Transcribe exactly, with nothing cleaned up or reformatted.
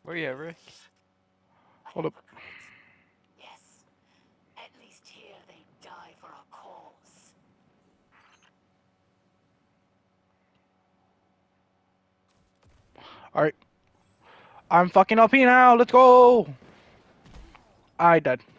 Where you at, Rick? Hold up. Yes. At least here they die for a cause. Alright. I'm fucking L P now. Let's go. I died.